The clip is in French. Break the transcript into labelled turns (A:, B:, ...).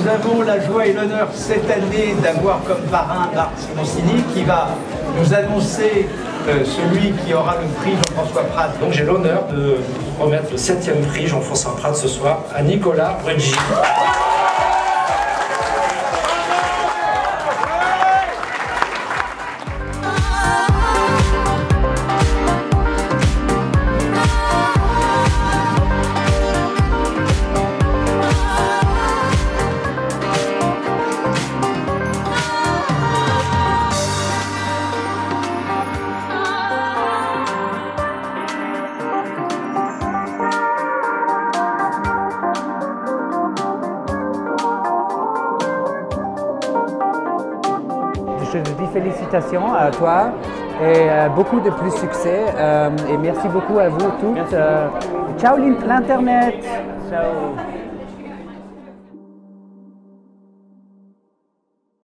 A: Nous avons la joie et l'honneur cette année d'avoir comme parrain Marc Simoncini qui va nous annoncer celui qui aura le prix Jean-François Prat.
B: Donc j'ai l'honneur de remettre le 7e prix Jean-François Prat ce soir à Nicolas Bruggi.
C: Je te dis félicitations à toi et beaucoup de plus succès et merci beaucoup à vous tous. Ciao l'internet. Ciao.